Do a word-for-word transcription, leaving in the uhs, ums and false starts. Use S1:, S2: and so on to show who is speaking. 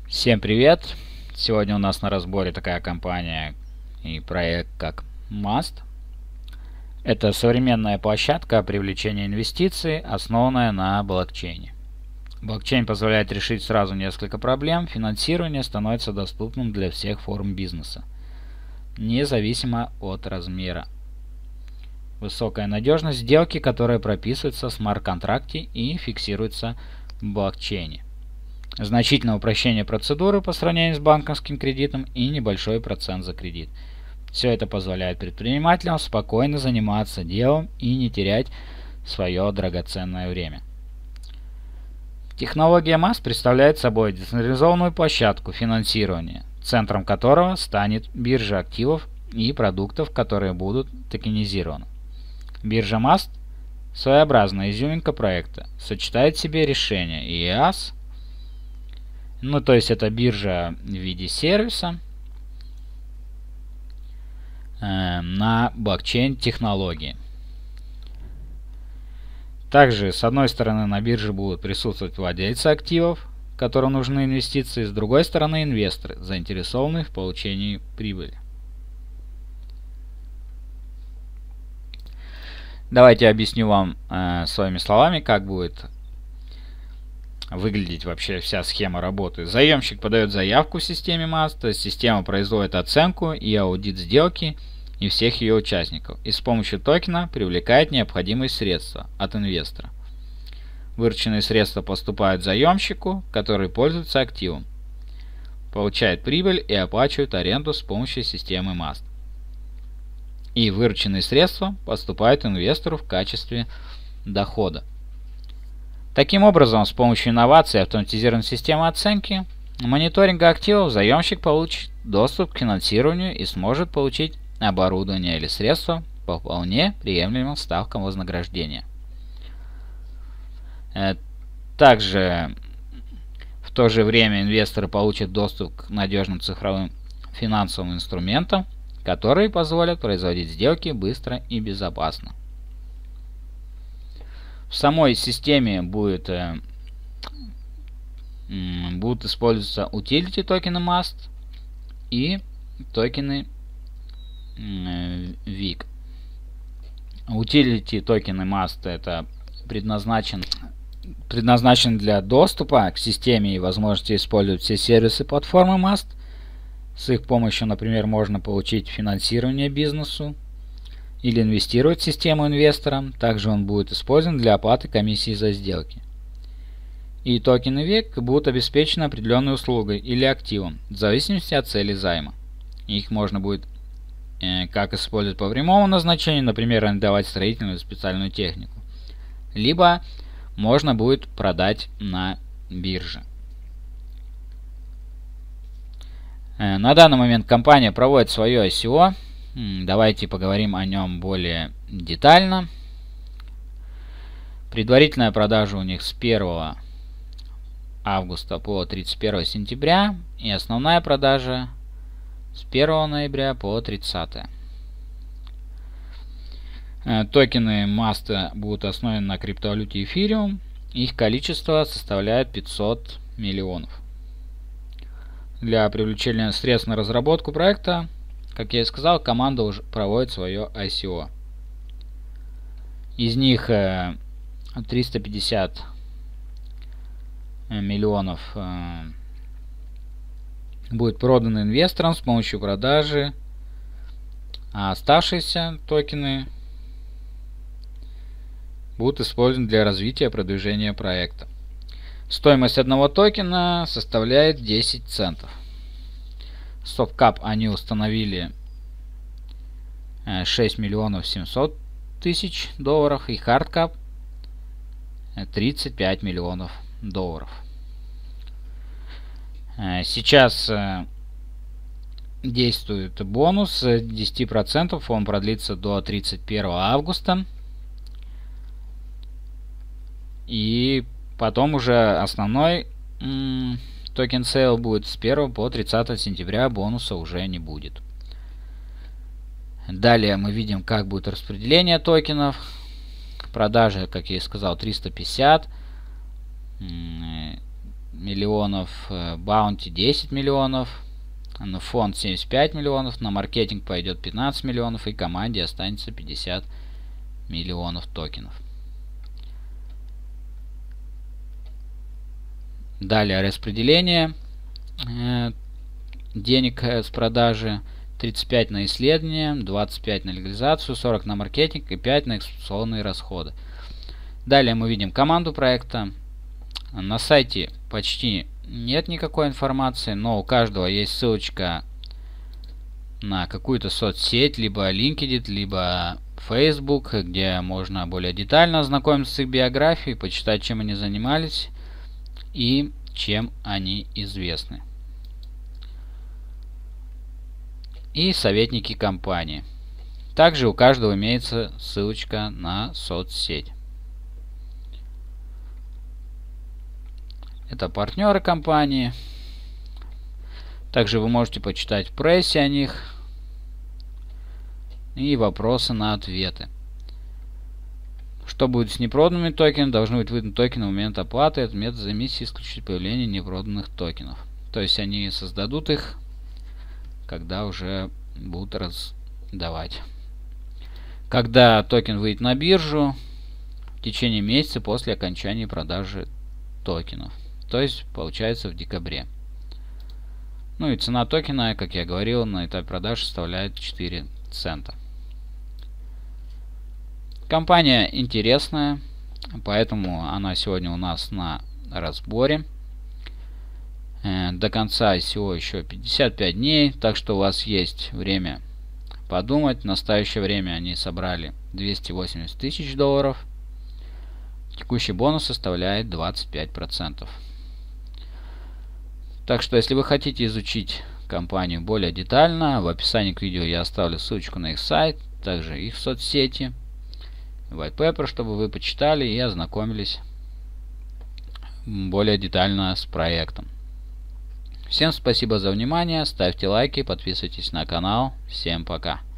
S1: Всем привет! Сегодня у нас на разборе такая компания и проект как Mast. Это современная площадка привлечения инвестиций, основанная на блокчейне. Блокчейн позволяет решить сразу несколько проблем. Финансирование становится доступным для всех форм бизнеса, независимо от размера. Высокая надежность сделки, которая прописывается в смарт-контракте и фиксируется в блокчейне. Значительное упрощение процедуры по сравнению с банковским кредитом и небольшой процент за кредит. Все это позволяет предпринимателям спокойно заниматься делом и не терять свое драгоценное время. Технология Mast представляет собой децентрализованную площадку финансирования, центром которого станет биржа активов и продуктов, которые будут токенизированы. Биржа Mast – своеобразная изюминка проекта, сочетает в себе решения и и эй эс, ну то есть это биржа в виде сервиса э, на блокчейн-технологии. Также с одной стороны на бирже будут присутствовать владельцы активов, которым нужны инвестиции, с другой стороны инвесторы, заинтересованные в получении прибыли. Давайте объясню вам э, своими словами, как будет выглядеть вообще вся схема работы. Заемщик подает заявку в системе Mast, система производит оценку и аудит сделки и всех ее участников, и с помощью токена привлекает необходимые средства от инвестора. Вырученные средства поступают заемщику, который пользуется активом, получает прибыль и оплачивает аренду с помощью системы Mast. И вырученные средства поступают инвестору в качестве дохода. Таким образом, с помощью инноваций и автоматизированной системы оценки, мониторинга активов, заемщик получит доступ к финансированию и сможет получить оборудование или средства по вполне приемлемым ставкам вознаграждения. Также в то же время инвесторы получат доступ к надежным цифровым финансовым инструментам, которые позволят производить сделки быстро и безопасно. В самой системе будет, э, будут использоваться утилити токены Mast и токены э, вик. Утилити токены Mast это предназначен, предназначен для доступа к системе и возможности использовать все сервисы платформы Mast. С их помощью, например, можно получить финансирование бизнесу или инвестировать в систему инвесторам. Также он будет использован для оплаты комиссии за сделки. И токены вик будут обеспечены определенной услугой или активом, в зависимости от цели займа. Их можно будет э, как использовать по прямому назначению, например, арендовать строительную или специальную технику, либо можно будет продать на бирже. Э, на данный момент компания проводит свое ай си о. Давайте поговорим о нем более детально. Предварительная продажа у них с первого августа по тридцать первое сентября и основная продажа с первого ноября по тридцатое. Токены Mast будут основаны на криптовалюте Ethereum. Их количество составляет пятьсот миллионов. Для привлечения средств на разработку проекта, как я и сказал, команда уже проводит свое ай си о. Из них э, триста пятьдесят миллионов э, будет продано инвесторам с помощью продажи, а оставшиеся токены будут использованы для развития и продвижения проекта. Стоимость одного токена составляет десять центов. Софткап они установили шесть миллионов семьсот тысяч долларов и хардкап тридцать пять миллионов долларов. Сейчас действует бонус десять процентов, он продлится до тридцать первого августа. И потом уже основной токен сейл будет с первого по тридцатое сентября, бонуса уже не будет. Далее мы видим, как будет распределение токенов. Продажи, как я и сказал, триста пятьдесят. миллионов, Bounty десять миллионов, на фонд семьдесят пять миллионов, на маркетинг пойдет пятнадцать миллионов и команде останется пятьдесят миллионов токенов. Далее распределение э, денег э, с продажи: тридцать пять на исследование, двадцать пять на легализацию, сорок на маркетинг и пять на эксплуатационные расходы. Далее мы видим команду проекта. На сайте почти нет никакой информации, но у каждого есть ссылочка на какую-то соцсеть, либо LinkedIn, либо Facebook, где можно более детально ознакомиться с их биографией, почитать, чем они занимались и чем они известны. И советники компании. Также у каждого имеется ссылочка на соцсеть. Это партнеры компании. Также вы можете почитать в прессе о них. И вопросы на ответы. Что будет с непроданными токенами? Должны быть выданы токены в момент оплаты. Этот метод за миссией исключит появление непроданных токенов. То есть они создадут их, когда уже будут раздавать. Когда токен выйдет на биржу? В течение месяца после окончания продажи токенов. То есть получается в декабре. Ну и цена токена, как я говорил, на этапе продаж составляет четыре цента. Компания интересная, поэтому она сегодня у нас на разборе. До конца ай си о еще пятьдесят пять дней, так что у вас есть время подумать. В настоящее время они собрали двести восемьдесят тысяч долларов. Текущий бонус составляет двадцать пять процентов. Так что, если вы хотите изучить компанию более детально, в описании к видео я оставлю ссылочку на их сайт, также их соцсети, white paper, чтобы вы почитали и ознакомились более детально с проектом. Всем спасибо за внимание, ставьте лайки, подписывайтесь на канал. Всем пока.